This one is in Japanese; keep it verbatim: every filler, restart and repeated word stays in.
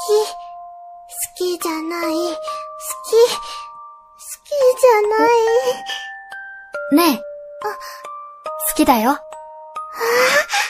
好きじゃない。好き、好きじゃない。 ねえ。あ、好きだよ。 ああ。